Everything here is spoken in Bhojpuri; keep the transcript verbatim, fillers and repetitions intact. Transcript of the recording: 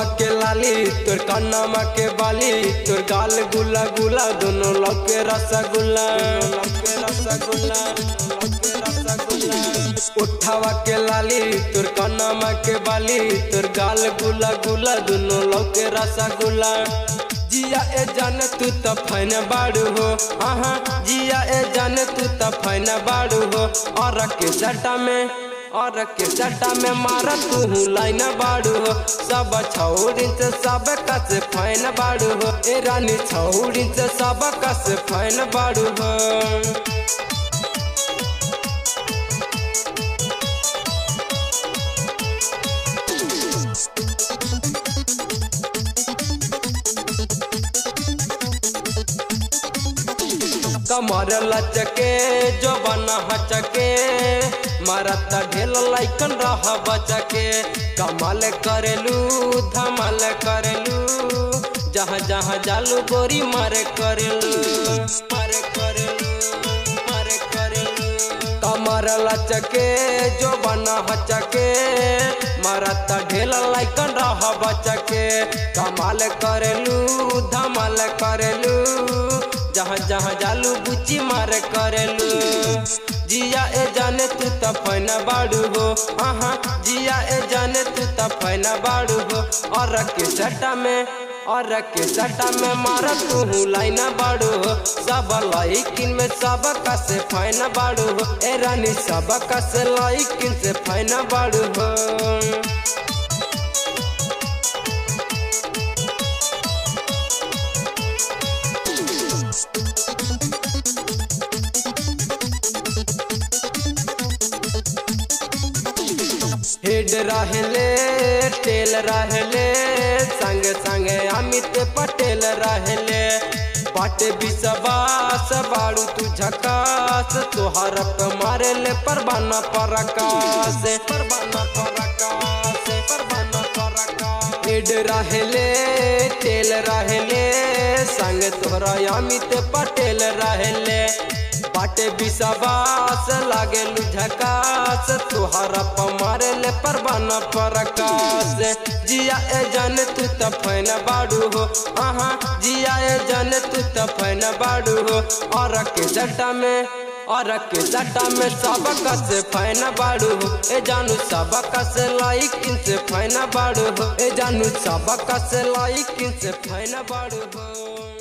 उठावा के लाली तोर कन्नमा के बाली तोर गाल गुला गुला दोनों लौके रसगुल्ला लौके रसगुल्ला लौके रसगुल्ला। उठावा के लाली तोर कन्नमा के बाली तोर गाल गुला गुला दोनों लौके रसगुल्ला। जिया ए जाने तू त फैन बाड़ू हो आहा जिया ए जाने तू त फैन बाड़ू हो और के सटा में और के सटा में मारा तू लाइन बाड़ू हो सब छौड़ी से सब कस फैन बाड़ू हो ए रानी छौड़ी से सब कस फैन बाड़ू हो। कमर लचके जो बना हचके मरता ढेल लाइकन रह बचके कमाल करेलू धमाल करेलू जहाँ जहाँ जालू गोरी मारे करेलू मारे करेलू मारे करेलू। कमर लचके जो बना हचके मरता ढेल लाइकन रह बचके कमाल करेलू धमाल करेलू जहाँ जहाँ जालू बुची मारे करेलू। जिया ए जाने तू त फैन बाड़ू हो आहा जिया ए जाने तू त फैन बाड़ू हो और के सटा में और के सटा में मारा तू लाइन बाड़ू हो सब लाइकिन में सब कसे फैन बाड़ू हो ए रानी सब कसे लाइकिन से फैन बाड़ू हो। हेड रहले टेल रहले संग संग अमित पटेल रहले बाटे विश्वास बाड़ू तू झकास तोहर पे मारे ले परवाना प्रकाश परवाना प्रकाश परवाना प्रकाश। हेड रहले टेल रहले संग तोहरा अमित पटेल रहले बाटे विश्वास लागे झकास तोहर पमारे ले परवाना प्रकाश। जिया ए जाने तू त फैन बाड़ू हो आहा जिया ए जाने तू त फैन बाड़ू हो और के सटा में और के सटा में सब कसे फैन बाड़ू हो ए जानू सब कसे लाइकिन से फैन बाड़ू हो ए जानू सब कसे लाइकिन से फैन बाड़ू हो।